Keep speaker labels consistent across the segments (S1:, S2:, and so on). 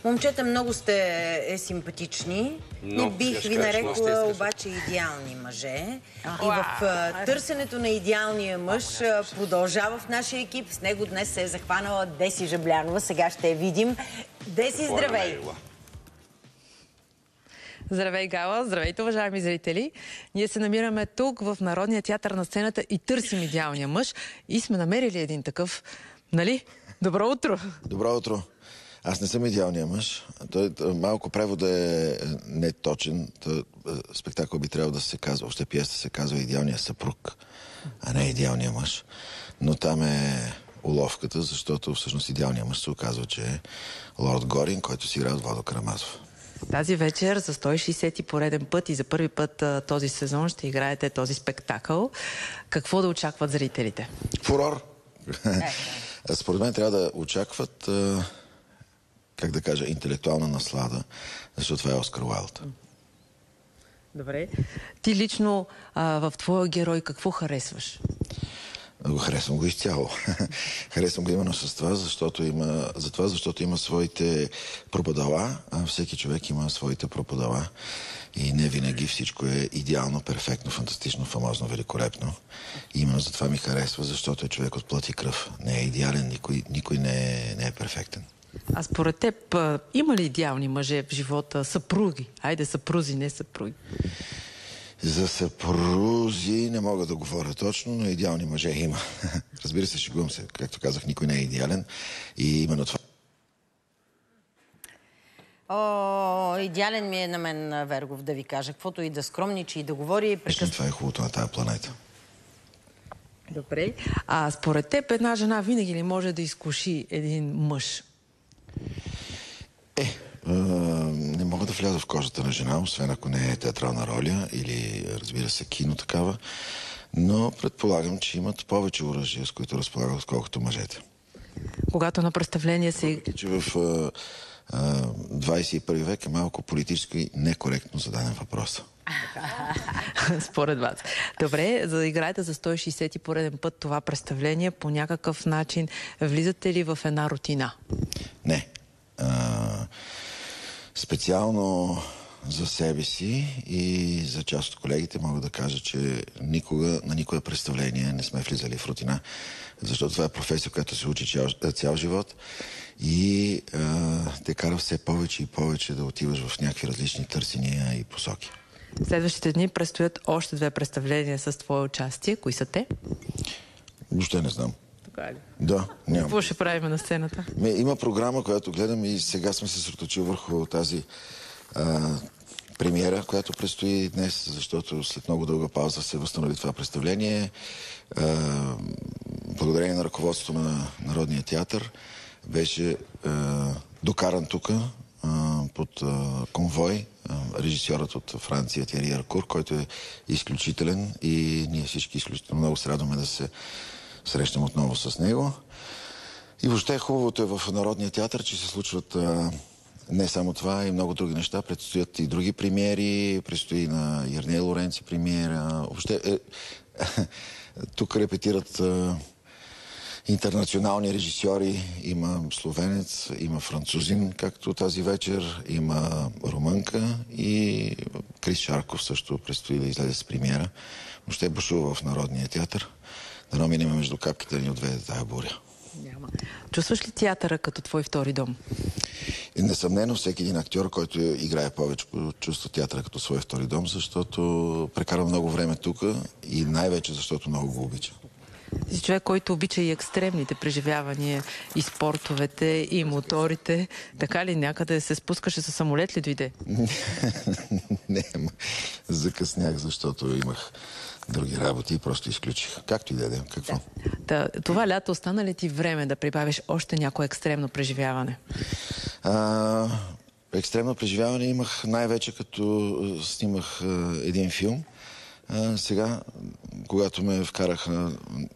S1: Момчета, много сте симпатични. Не бих ви нарекла обаче идеални мъже. И в търсенето на идеалния мъж продължава в нашия екип. С него днес се е захванала Деси Жаблянова. Сега ще я видим. Деси, здравей!
S2: Здравей, Гала! Здравейте, уважаеми зрители! Ние се намираме тук в Народния театър на сцената и търсим идеалния мъж. И сме намерили един такъв. Нали? Добро утро!
S3: Добро утро! Аз не съм идеалният мъж. Малко преводът е неточен. Спектакъл би трябвало да се казва, още пиеста се казва идеалният съпруг, а не идеалният мъж. Но там е уловката, защото всъщност идеалният мъж се оказва, че е Лорд Горин, който си играе от Владо Карамазов.
S2: Тази вечер за 160-ти пореден път и за първи път този сезон ще играете този спектакъл. Какво да очакват зрителите?
S3: Фурор! Според мен трябва да очакват, как да кажа, интелектуална наслада, защото това е Оскар Уайлд.
S2: Добре. Ти лично в твоя герой какво харесваш?
S3: Харесвам го изцяло. Харесвам го именно с това, защото има своите пропадала, а всеки човек има своите пропадала. И не винаги всичко е идеално, перфектно, фантастично, фамозно, великолепно. И именно затова ми харесва, защото е човек от плът и кръв. Не е идеален, никой не е перфектен.
S2: А според теб има ли идеални мъже в живота? Съпруги? Айде, съпрузи, не съпруги.
S3: За съпрузи не мога да говоря точно, но идеални мъже има. Разбира се, шегувам се. Както казах, никой не е идеален. И именно това...
S1: Идеален ми е на мен Вергов, да ви кажа. Каквото и да скромничи и да говори...
S3: Това е хубавото на тази планета.
S2: Добре. А според теб една жена винаги ли може да изкуши един мъж?
S3: Не мога да вляза в кожата на жена, освен ако не е театрална роля или, разбира се, кино такава. Но предполагам, че имат повече оръжия, с които разполагат, отколкото мъжете.
S2: Когато на представление се...
S3: Че в 21 век е малко политически некоректно зададен въпрос.
S2: Според вас. Добре, за да играете за 160-ти пореден път това представление, по някакъв начин влизате ли в една рутина?
S3: Не. Специално за себе си и за част от колегите мога да кажа, че никога на никое представление не сме влизали в рутина, защото това е професия, която се учи цял живот и те кара все повече и повече да отиваш в някакви различни търсения и посоки.
S2: Следващите дни предстоят още 2 представления с твое участие. Кои са те?
S3: Въобще не знам.
S2: Така ли?
S3: Да, нямам.
S2: Какво ще правим на сцената?
S3: Има програма, която гледам и сега сме се съсредоточили върху тази премиера, която предстои днес, защото след много дълга пауза се възстанови това представление. Благодарение на ръководството на Народния театър беше докаран тук под конвой режисьорът от Франция Тиери Аркур, който е изключителен и ние всички изключително много се радваме да се срещам отново с него. И въобще хубавото е в Народния театър, че се случват не само това, и много други неща. Предстоят и други премиери, предстои на Ярне Лоренци премиера. Въобще тук репетират интернационални режисьори. Има словенец, има французин, както тази вечер, има румънка и Крис Шарков също предстои да излезе с премиера. Въобще бушува в Народния театър. Да минем между капките да ни отведе тая буря.
S2: Няма. Чувстваш ли театъра като твой втори дом?
S3: И несъмнено всеки един актьор, който играе повече, чувства театъра като свой втори дом, защото прекарва много време тук и най-вече защото много го обича.
S2: Ти си човек, който обича и екстремните преживявания, и спортовете, и моторите. Така ли някъде се спускаше със самолет ли дойде?
S3: Не, закъснях, защото имах други работи и просто изключих. Както и да е, какво?
S2: Да. Това лято остана ли ти време да прибавиш още някое екстремно преживяване?
S3: Екстремно преживяване имах най-вече като снимах един филм. Сега, когато ме вкараха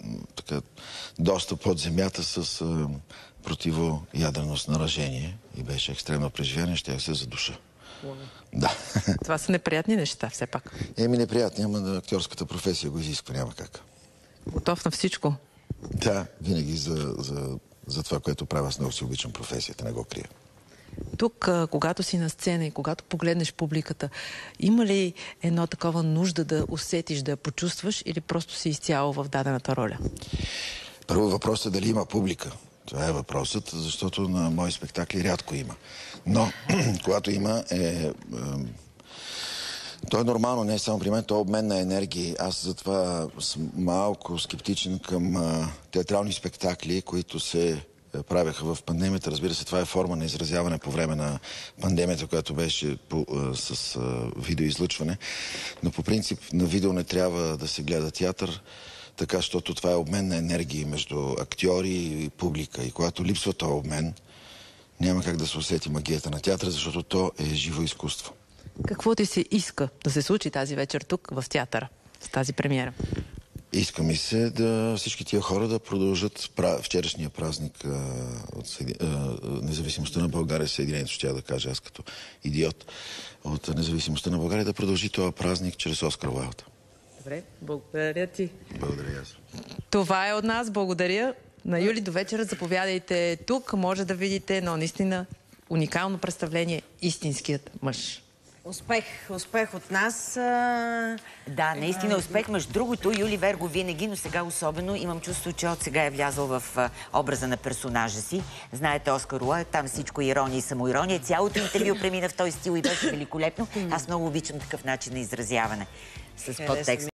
S3: доста под земята с противоядрено снаряжение и беше екстремно преживяване, щях се задуша. Да.
S2: Това са неприятни неща, все пак.
S3: Неприятни, ама на актьорската професия го изисква, няма как.
S2: Готов на всичко?
S3: Да, винаги за това, което правя. Аз много си обичам професията, не го крия.
S2: Тук, когато си на сцена и когато погледнеш публиката, има ли едно такова нужда да усетиш, да я почувстваш или просто си изцяло в дадената роля?
S3: Първо въпросът е дали има публика. Това е въпросът, защото на мои спектакли рядко има. Но, когато има, то е нормално, не е само при мен, то е обмен на енергии. Аз затова съм малко скептичен към театрални спектакли, които се правеха в пандемията. Разбира се, това е форма на изразяване по време на пандемията, която беше с видеоизлъчване. Но по принцип на видео не трябва да се гледа театър, така, защото това е обмен на енергии между актьори и публика. И когато липсва този обмен, няма как да се усети магията на театъра, защото то е живо изкуство.
S2: Какво ти се иска да се случи тази вечер тук в театъра, с тази премиера?
S3: Иска ми се да всички тия хора да продължат вчерашния празник от независимостта на България, Съединението, ще да кажа аз като идиот, от независимостта на България, да продължи този празник чрез Оскар Уайлд.
S2: Добре, благодаря ти.
S3: Благодаря аз.
S2: Това е от нас. Благодаря. На Юли до вечера заповядайте тук. Може да видите едно наистина уникално представление «Истинският мъж».
S1: Успех от нас.
S4: Да, наистина успех. Между другото, Юли Верго винаги, но сега особено имам чувство, че от сега е влязъл в образа на персонажа си. Знаете Оскар Уайлд, там всичко е ирония и самоирония. Цялото интервю премина в този стил и беше великолепно. Аз много обичам такъв начин на изразяване с подтекст.